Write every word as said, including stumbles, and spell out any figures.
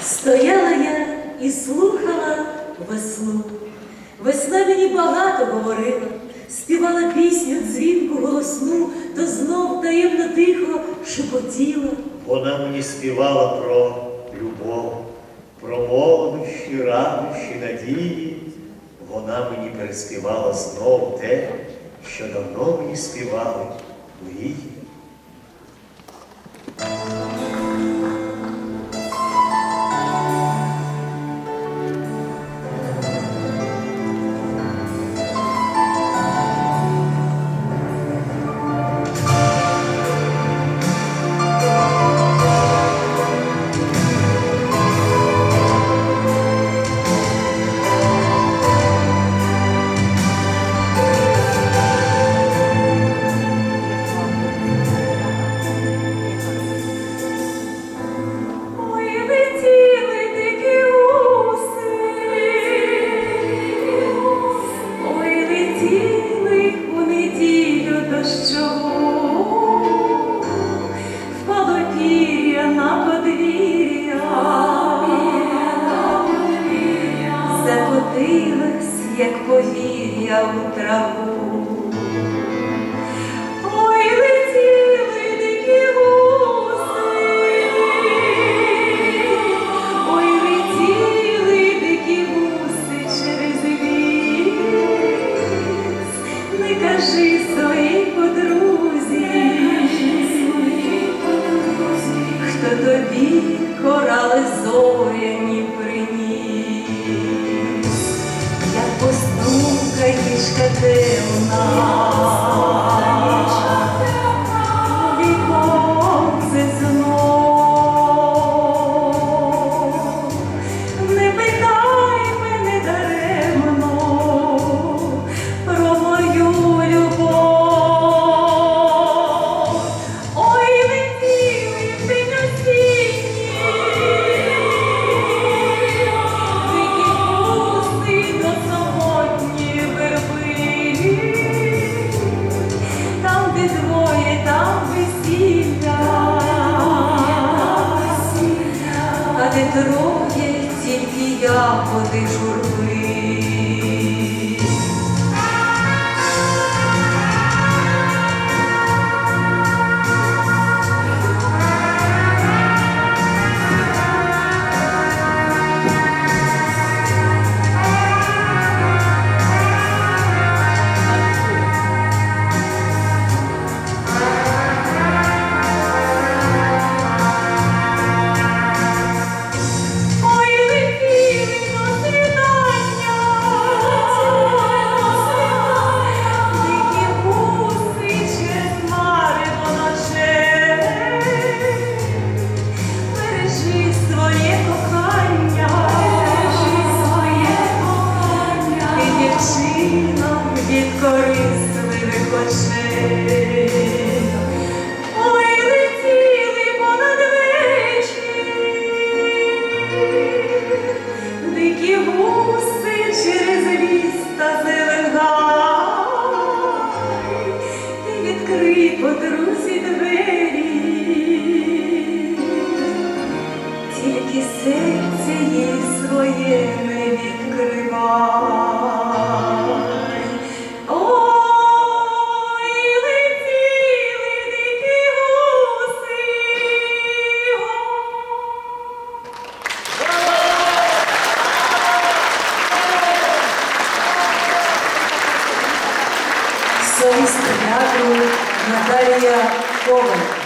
Стояла я і слухала весну. Весна мені багато говорила, співала пісню дзвінку голосну, то знов таємно тихо шепотіла. Вона мені співала про любов, про молодощі, радощі, надії. Вона мені переспівала знов те, що давно мені співали мрії. Закотилась, як повір'я у траву. Ой, летіли дикі гуси, ой, летіли дикі гуси через ліс. Не кажи своїй подрузі, хто тобі корали зоряні приніс. Книжка темна, віконце знов. Не питай мене даремно про мою любов. Ой, летіли в день осінній, дикі гуси до самотньої верби. Там, де двоє, там весілля, а де троє, тільки ягоди журби. Від корисливих очей. Ой, летіли понад вечір дикі гуси через ліс та зелен гай. Ти відкрий подрузі двері, тільки серце їй своє не відкривай. Солістка театру Наталія Коваль.